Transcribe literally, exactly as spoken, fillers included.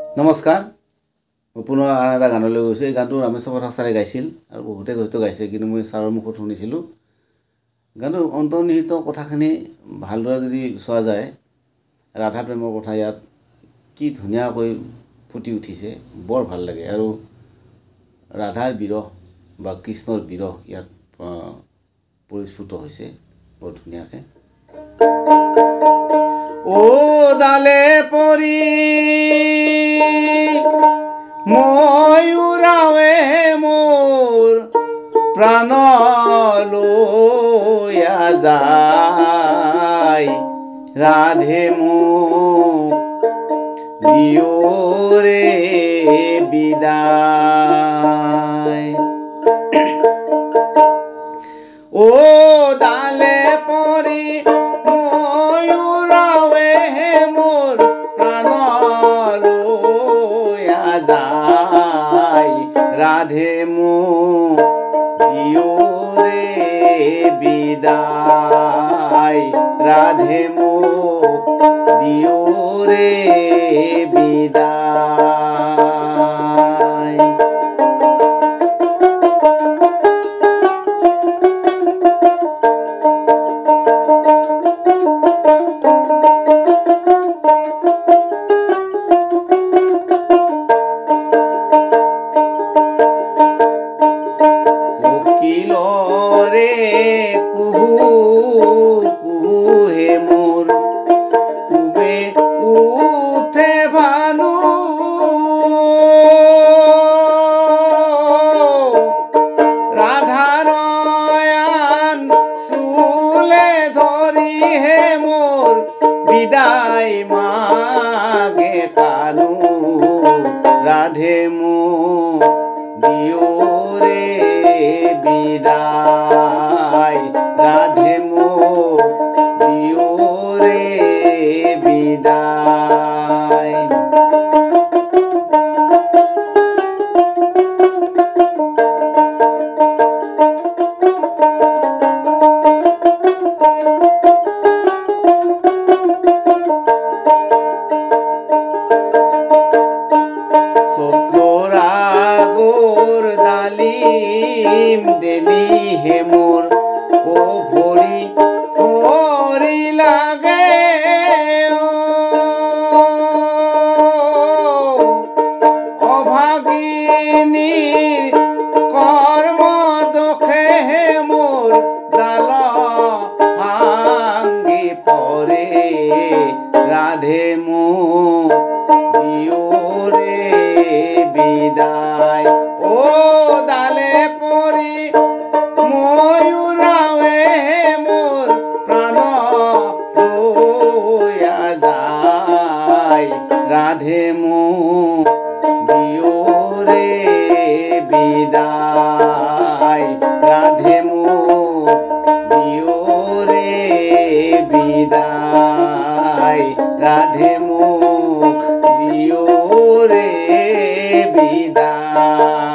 নমস্কাৰ পুনৰ আন এটা গানলৈ গৈছোঁ। এই গানটো ৰামেশ্বৰ পথাৰ ছাৰে গাইছিল আৰু বহুতে হয়তো গাইছে, কিন্তু মই ছাৰৰ মুখত শুনিছিলোঁ। গানটোৰ অন্তৰ্নিহিত কথাখিনি ভালদৰে যদি চোৱা যায়, ৰাধা প্ৰেমৰ কথা ইয়াত কি ধুনীয়াকৈ ফুটি উঠিছে, বৰ ভাল লাগে। আৰু ৰাধাৰ বিৰহ বা কৃষ্ণৰ বিৰহ ইয়াত পৰিস্ফুট হৈছে বৰ ধুনীয়াকৈ। ও ডালে পৰি ময়ূৰাৱে মোৰ প্ৰাণ লৈয়া যায়, ৰাধে মোক দিয়ৰে বিদায়। ও ডালে পৰি ময়ূৰাৱে মোৰ প্ৰাণ লৈয়া যায়, ৰাধে মোক দিয়ৰে বিদায়, ৰাধে মোক দিয়ৰে বিদায়। কোকিলৰে কুহু কুহু হে মোৰ পূবে উঠে ভানু, ৰাধাৰ আন চুলে ধৰি হে মোৰ বিদায় মাগে কানু, ৰাধে মোক দিয়ৰে বিদায়, ৰাধে মোক দিয়ৰে বিদায়। চত্ৰৰাগৰ ডালিম দেলি হে মোৰ ও ভৰি ভৰি লাগে, অভাগিনীৰ কৰ্ম দোষে হে মোৰ ডাল ভাঙি পৰে, ৰাধে মোক দিয়ৰে বিদায়। ও ডালে পৰি ময়ূৰাৱে মোৰ প্ৰাণ লৈয়া যায়, ৰাধে মোক দিয়ৰে বিদায়, ৰাধে মোক দিয়ৰে বিদায়, ৰাধে মোক দিয়ৰে বিদায়।